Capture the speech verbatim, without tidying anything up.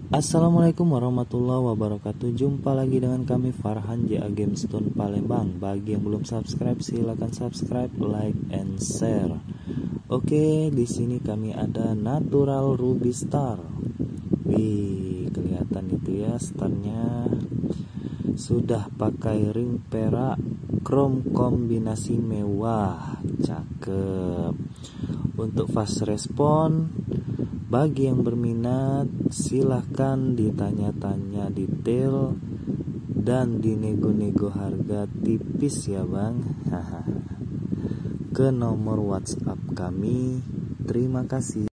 Assalamualaikum warahmatullahi wabarakatuh. Jumpa lagi dengan kami Farhan J A Gamestone Palembang. Bagi yang belum subscribe silahkan subscribe, like, and share. Oke, di sini kami ada Natural Ruby Star. Wih, kelihatan itu ya starnya. Sudah pakai ring perak chrome kombinasi mewah, cakep. Untuk fast respon, bagi yang berminat silahkan ditanya-tanya detail dan dinego-nego harga tipis ya bang. Ke nomor WhatsApp kami. Terima kasih.